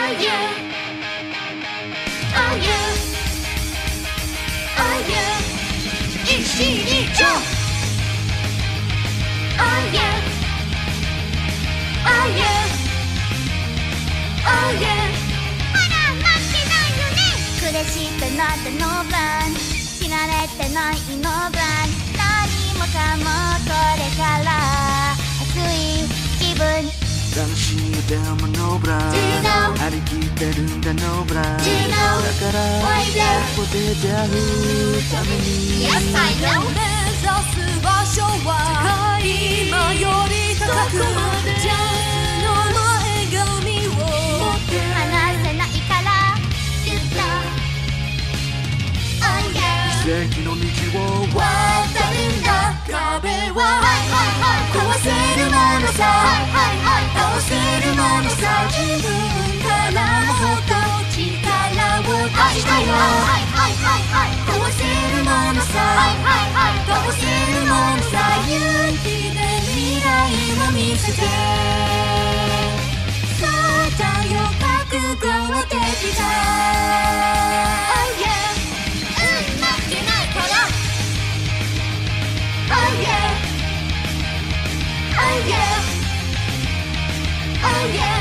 yeah Oh yeah Oh yeah 1、2、ジャンプ Oh yeah Oh yeah Oh yeah ほら待ってないよね暮れしてないってノーブラン知られてないノーブラン何もかもこれから熱い気分楽しいでもノーブラン Do you know 張り切ってるんだノーブラン Do you know だから Why there ここで出会うために Yes I know 目指す場所は今より高くジャズの前髪を離せないからずっと Oh yeah 奇跡の道を渡るんだ壁は壊せるものさ倒せるものさ自分からもっと力を出したよ壊せるものさ倒せるものさ勇気で未来を見せてそうだよ覚悟はできた Oh yeah 待ってないから Oh yeah Oh yeah Oh yeah